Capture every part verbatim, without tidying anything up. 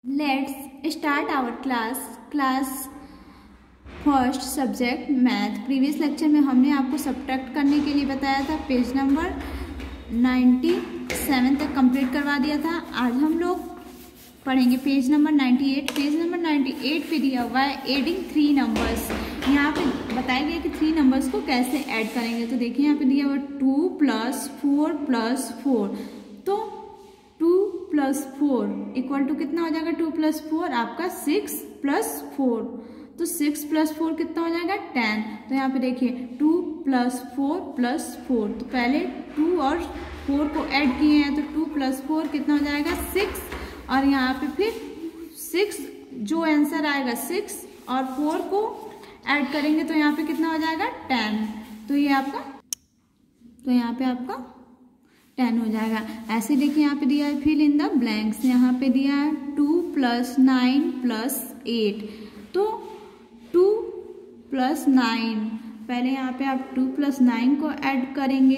Let's start our class class first subject math. Previous lecture में हमने आपको subtract करने के लिए बताया था, पेज नंबर सत्तानवे तक कंप्लीट करवा दिया था। आज हम लोग पढ़ेंगे पेज नंबर अट्ठानवे। पेज नंबर अट्ठानवे पे दिया हुआ है एडिंग थ्री नंबर्स। यहाँ पे बताया गया कि थ्री नंबर्स को कैसे ऐड करेंगे। तो देखिए यहाँ पे दिया हुआ two plus four plus four. तो two plus four equal to कितना हो जाएगा? टू प्लस फोर आपका सिक्स प्लस फोर। तो सिक्स प्लस फोर कितना हो जाएगा? टेन। तो यहाँ पे देखिए two plus four plus four. तो पहले टू और फोर को ऐड किए हैं, तो टू प्लस फोर कितना हो जाएगा? सिक्स। और यहाँ पे फिर सिक्स जो आंसर आएगा सिक्स और फोर को ऐड करेंगे तो यहाँ पे कितना हो जाएगा? टेन। तो ये आपका तो यहाँ पे आपका टेन हो जाएगा। ऐसे देखिए यहाँ पे दिया है फिल इन द ब्लैंक्स। यहाँ पे दिया है two plus nine plus eight. तो टू प्लस नाइन, पहले यहाँ पे आप टू प्लस नाइन को ऐड करेंगे।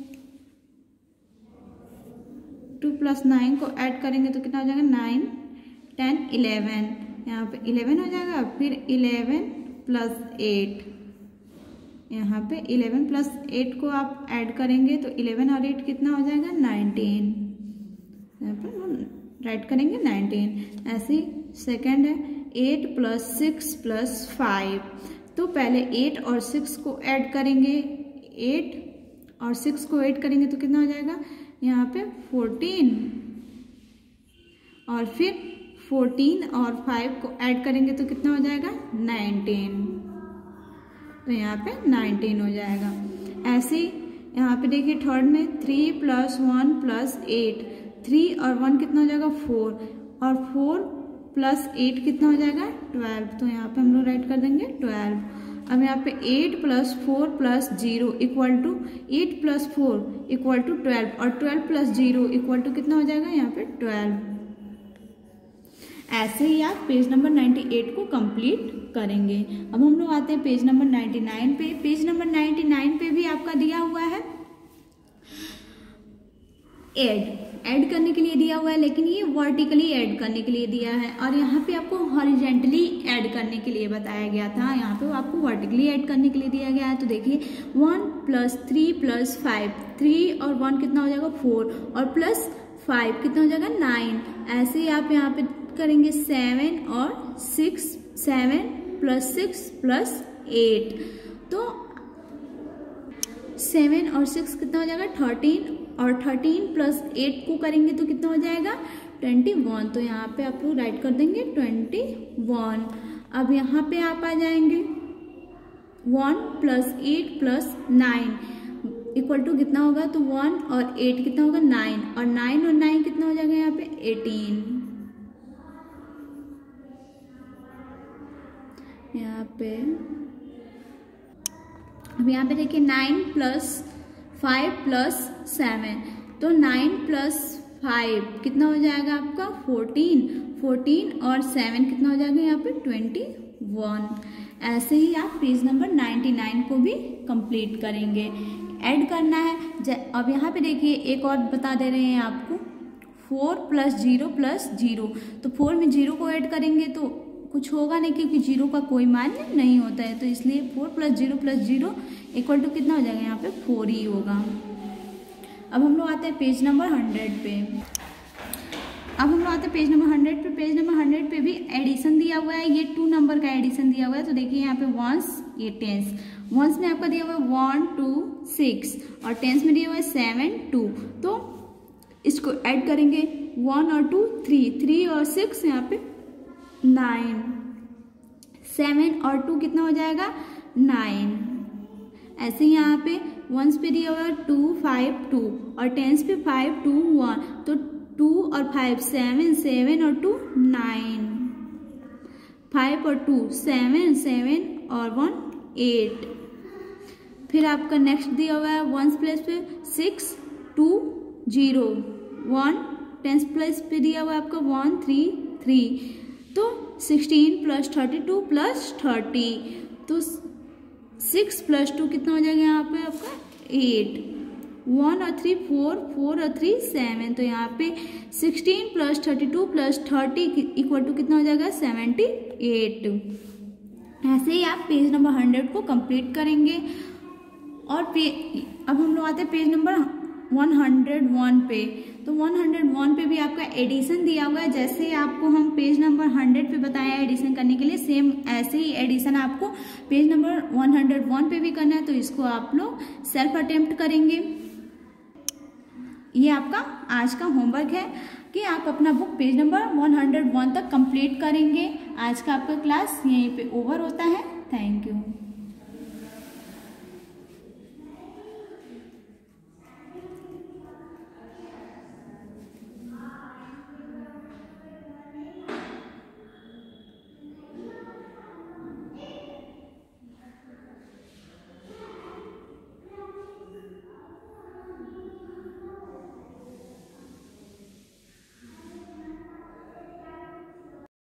टू प्लस नाइन को ऐड करेंगे तो कितना हो जाएगा? Nine, ten, eleven. यहाँ पे इलेवन हो जाएगा। फिर इलेवन प्लस एट, यहाँ पे इलेवन प्लस एट को आप ऐड करेंगे तो इलेवन और एट कितना हो जाएगा? नाइनटीन। यहाँ पर राइट करेंगे नाइनटीन। ऐसे सेकंड है eight plus six plus five. तो पहले एट और सिक्स को ऐड करेंगे। एट और सिक्स को ऐड करेंगे तो कितना हो जाएगा? यहाँ पे फोर्टीन। और फिर फोर्टीन और फाइव को ऐड करेंगे तो कितना हो जाएगा? नाइनटीन। तो यहाँ पे नाइनटीन हो जाएगा। ऐसे ही यहाँ पे देखिए थर्ड में three plus one plus eight. Three और वन कितना हो जाएगा? फोर। और फोर प्लस एट कितना हो जाएगा? ट्वेल्व। तो यहाँ पे हम लोग राइट कर देंगे ट्वेल्व। अब यहाँ पे eight plus four plus zero equal to eight plus four equal to twelve. और twelve plus zero equal to कितना हो जाएगा? यहाँ पे ट्वेल्व। ऐसे ही आप पेज नंबर अट्ठानवे को कंप्लीट करेंगे। अब हम लोग आते हैं पेज नंबर निन्यानवे पे। पेज नंबर निन्यानवे पे भी आपका दिया हुआ है ऐड ऐड करने के लिए दिया हुआ है, लेकिन ये वर्टिकली ऐड करने के लिए दिया है। और यहाँ पे आपको हॉरिजेंटली ऐड करने के लिए बताया गया था, यहाँ पे आपको वर्टिकली ऐड करने के लिए दिया गया है। तो देखिए one plus three plus five. Three और वन कितना हो जाएगा? फोर। और प्लस फाइव कितना हो जाएगा? नाइन। ऐसे ही आप यहाँ पे करेंगे सेवन और six. Seven plus six plus eight. तो सेवन और सिक्स कितना हो जाएगा? थर्टीन। और थर्टीन प्लस एट को करेंगे तो कितना हो जाएगा? Twenty one. तो यहाँ पे आप लोग राइट कर देंगे ट्वेंटी वन। अब यहाँ पे आप आ जाएंगे one plus eight plus nine equal to कितना होगा? तो वन और एट कितना होगा? नाइन। और नाइन और नाइन कितना हो जाएगा? यहाँ पे एटीन। यहाँ पे अब यहाँ पे देखिए nine plus five plus seven. तो नाइन प्लस फाइव कितना हो जाएगा आपका? फोर्टीन। फोर्टीन और सेवन कितना हो जाएगा? यहाँ पे ट्वेंटी वन। ऐसे ही आप पेज नंबर निन्यानवे को भी कंप्लीट करेंगे। ऐड करना है। अब यहाँ पे देखिए एक और बता दे रहे हैं आपको, four plus zero plus zero. तो फोर में जीरो को ऐड करेंगे तो कुछ होगा नहीं, क्योंकि जीरो का कोई मान नहीं होता है। तो इसलिए four plus zero plus zero equal to कितना हो जाएगा? यहाँ पे फोर ही होगा। अब हम लोग आते हैं पेज नंबर हंड्रेड पे। अब हम लोग आते हैं पेज नंबर हंड्रेड पे। पेज नंबर हंड्रेड पे भी एडिशन दिया हुआ है। ये टू नंबर का एडिशन दिया हुआ है। तो देखिए यहाँ पे वंस, ये टेंस। वंस में आपका दिया हुआ है वन टू सिक्स और टेंस में दिया हुआ है सेवन टू। तो इसको ऐड करेंगे। वन और टू थ्री, थ्री और सिक्स यहाँ पे नाइन। सेवन और टू कितना हो जाएगा? नाइन। ऐसे ही यहाँ पे वंस पे दिया हुआ है टू फाइव टू और टेंस पे फाइव टू वन। तो टू और फाइव सेवन, सेवन और टू नाइन। फाइव और टू सेवन, सेवन और वन एट। फिर आपका नेक्स्ट दिया हुआ है वंस प्लेस पे six two zero. One tens place पे दिया हुआ है आपका वन थ्री थ्री। तो sixteen plus thirty two plus thirty. तो सिक्स प्लस टू कितना हो जाएगा? यहाँ पे आपका एट। वन और थ्री फोर, फोर और थ्री सेवन, तो यहाँ पे sixteen plus thirty two plus thirty equal to कितना हो जाएगा सेवेंटी एट। ऐसे ही आप पेज नंबर हंड्रेड को कंप्लीट करेंगे। और पे अब हम लोग आते हैं page number one hundred one पे। तो वन हंड्रेड वन पे भी आपका एडिशन दिया हुआ है, जैसे आपको हम पेज नंबर हंड्रेड पे बताया एडिशन करने के लिए, सेम ऐसे ही एडिशन आपको page number one hundred one पे भी करना है। तो इसको आप लोग सेल्फ अटेम्प्ट करेंगे। ये आपका आज का होमवर्क है कि आप अपना book page number one hundred one तक कंप्लीट करेंगे। आज का आपका क्लास यहीं पे ओवर होता है। Thank you.